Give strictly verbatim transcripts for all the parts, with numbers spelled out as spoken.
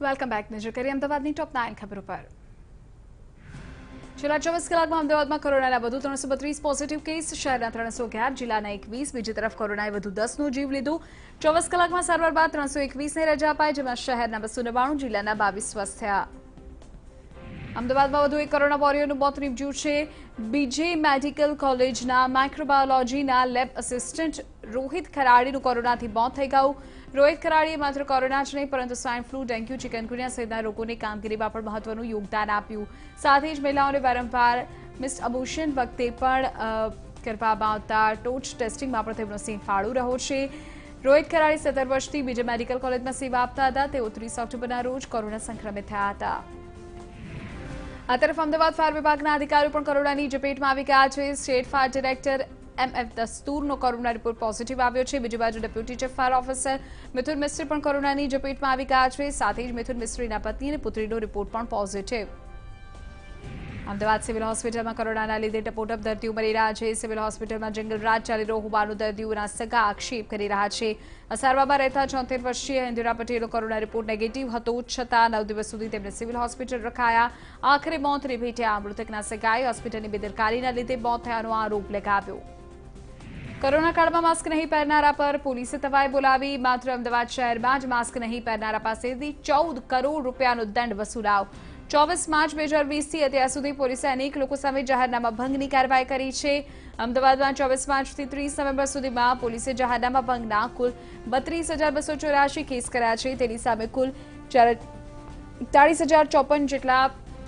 Welcome back. નજર કરીએ અમદાવાદની ટોપ નાઇન ખબરો પર. છેલ્લા ચોવીસ કલાકમાં અમદાવાદમાં કોરોનાના વધુ ત્રણસો બત્રીસ પોઝિટિવ કેસ, શહેરના ત્રણસો અગિયાર, જિલ્લાના એકવીસ. બીજી તરફ કોરોનાએ વધુ દસનો જીવ લીધો. ચોવીસ કલાકમાં સારવાર બાદ ત્રણસો એકવીસને રજા અપાઈ, જેમાં શહેરના બસો નવ્વાણું, જિલ્લાના બાવીસ સ્વસ્થ થયા. અમદાવાદમાં વધુ એક કોરોના વોરિયરનું મોત નીપજ્યું છે. બીજે મેડિકલ કોલેજના માઇક્રોબાયોલોજીના લેબ આસિસ્ટન્ટ રોહિત ખરાડીનું કોરોનાથી મોત થઈ ગયું. રોહિત ખરાડીએ માત્ર કોરોના જ નહીં પરંતુ સ્વાઇન ફ્લૂ, ડેન્ગ્યુ, ચિકનગુનિયા સહિતના રોગોની કામગીરીમાં પણ મહત્વનું યોગદાન આપ્યું. સાથે જ મહિલાઓને વારંવાર મિસ અબોર્શન વખતે પણ કરવામાં આવતા ટોચ ટેસ્ટિંગમાં પણ તેમનો સિંહ ફાળો રહ્યો છે. રોહિત ખરાડી સત્તર વર્ષથી બીજે મેડિકલ કોલેજમાં સેવા આપતા હતા. તેઓ ત્રીસ ઓક્ટોબરના રોજ કોરોના સંક્રમિત થયા હતા. આ તરફ અમદાવાદ ફાયર વિભાગના અધિકારીઓ પણ કોરોનાની ઝપેટમાં આવી ગયા છે. State fire director M F દસ્તુરનો કોરોના રિપોર્ટ પોઝિટિવ આવ્યો છે. બીજી બાજુ deputy chief fire officer Mithun Mistry પણ કોરોનાની ઝપેટમાં આવી ગયા છે. સાથે જ મિથુન મિસ્ત્રીના પત્ની અને પુત્રીનો રિપોર્ટ પણ પોઝિટિવ. અમદાવાદ સિવિલ હોસ્પિટલમાં કોરોનાના લીધે ટપોટપ દર્દીઓ મળી રહ્યા છે. સિવિલ હોસ્પિટલમાં જંગલરાજ ચાલી રહ્યો હોવાનું દર્દીઓના સગા આક્ષેપ કરી રહ્યા છે. સારવારમાં રહેતા ચોતેર વર્ષીય ઇન્દિરા પટેલનો કોરોના રિપોર્ટ નેગેટિવ હતો, છતાં નવ દિવસ સુધી તેમને સિવિલ હોસ્પિટલ રખાયા. આખરે મોતને ભેટ્યા. મૃતકના સગાએ હોસ્પિટલની બેદરકારીના લીધે મોત થયાનો આરોપ લગાવ્યો. કોરોના કાળમાં માસ્ક નહીં પહેરનારા પર પોલીસે તવાઈ બોલાવી. માત્ર અમદાવાદ શહેરમાં જ માસ્ક નહીં પહેરનારા પાસેથી ચૌદ કરોડ રૂપિયાનો દંડ વસૂલાવ. ચોવીસ માર્ચ બે હજાર વીસથી અત્યાર સુધી પોલીસે અનેક લોકો સામે જાહેરનામા ભંગની કાર્યવાહી કરી છે. અમદાવાદમાં ચોવીસ માર્ચથી ત્રીસ નવેમ્બર સુધીમાં પોલીસે જાહેરનામા ભંગના કુલ બત્રીસ હજાર બસો ચોરાશી કેસ કર્યા છે. તેની સામે કુલ એકતાળીસ હજાર ચોપન જેટલા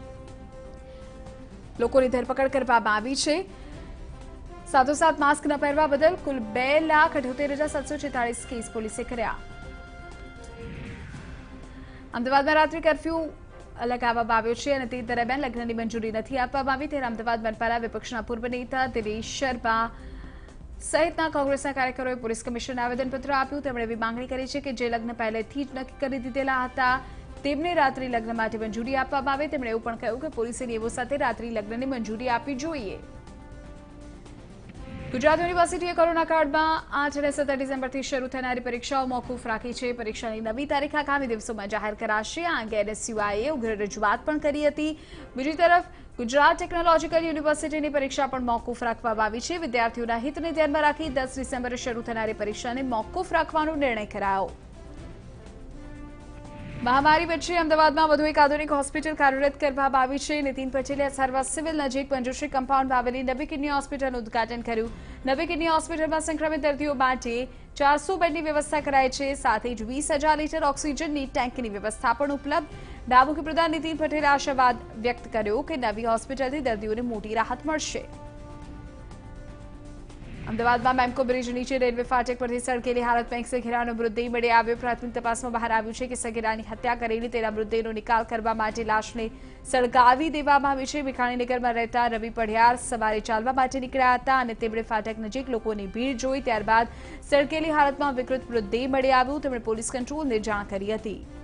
લોકોની ધરપકડ કરવામાં આવી છે. સાથોસાથ માસ્ક ન પહેરવા બદલ કુલ બે લાખ અઠ્યોતેર હજાર સાતસો છેતાળીસ કેસ પોલીસે કર્યા. અમદાવાદમાં રાત્રિ કર્ફ્યુ લગાવવામાં આવ્યો છે અને તે દરમિયાન લગ્નની મંજૂરી નથી આપવામાં આવી. ત્યારે અમદાવાદ મનપાના વિપક્ષના પૂર્વ નેતા દિનેશ શર્મા સહિતના કોંગ્રેસના કાર્યકરોએ પોલીસ કમિશનરને આવેદનપત્ર આપ્યું. તેમણે એવી માંગણી કરી છે કે જે લગ્ન પહેલેથી જ નક્કી કરી દીધેલા હતા તેમને રાત્રિ લગ્ન માટે મંજૂરી આપવામાં આવે. તેમણે એવું પણ કહ્યું કે પોલીસે નિયમો સાથે રાત્રિ લગ્નની મંજૂરી આપવી જોઈએ. ગુજરાત યુનિવર્સિટીએ કોરોના કાળમાં આઠ અને સત્તર ડિસેમ્બરથી શરૂ થનારી પરીક્ષાઓ મોકૂફ રાખી છે. પરીક્ષાની નવી તારીખ આગામી દિવસોમાં જાહેર કરાશે. આ અંગે એનએસયુઆઈએ ઉગ્ર રજૂઆત પણ કરી હતી. બીજી તરફ ગુજરાત ટેકનોલોજીકલ યુનિવર્સિટીની પરીક્ષા પણ મોકૂફ રાખવામાં આવી છે. વિદ્યાર્થીઓના હિતને ધ્યાનમાં રાખી દસ ડિસેમ્બરે શરૂ થનારી પરીક્ષાને મોકૂફ રાખવાનો નિર્ણય કરાયો. મહામારી વચ્ચે અમદાવાદમાં વધુ એક આધુનિક હોસ્પિટલ કાર્યરત કરવામાં આવી છે. નીતિન પટેલે સારવાર સિવિલ નજીક પંચોશ્રી કમ્પાઉન્ડમાં આવેલી નવી કિડની હોસ્પિટલનું ઉદઘાટન કર્યું. નવી કિડની હોસ્પિટલમાં સંક્રમિત દર્દીઓ માટે ચારસો બેડની વ્યવસ્થા કરાઈ છે. સાથે જ વીસ હજાર લીટર ઓક્સિજનની ટેન્કની વ્યવસ્થા પણ ઉપલબ્ધ. નાયબ મુખ્યપ્રધાન નીતિન પટેલે આશાવાદ વ્યક્ત કર્યો કે નવી હોસ્પિટલથી દર્દીઓને મોટી રાહત મળશે. અમદાવાદમાં મેમકો બ્રિજ નીચે રેલવે ફાટક પરથી સળગેલી હાલતમાં એક સગીરાનો મૃતદેહ મળી આવ્યો. પ્રાથમિક તપાસમાં બહાર આવ્યું છે કે સગીરાની હત્યા કરેલી તેના મૃતદેહનો નિકાલ કરવા માટે લાશને સળગાવી દેવામાં આવી છે. ભીખાણીનગરમાં રહેતા રવિ પઢિયાર સવારે ચાલવા માટે નીકળ્યા હતા અને તેમણે ફાટક નજીક લોકોની ભીડ જોઈ. ત્યારબાદ સળગેલી હાલતમાં વિકૃત મૃતદેહ મળી આવ્યો. તેમણે પોલીસ કંટ્રોલને જાણ કરી હતી.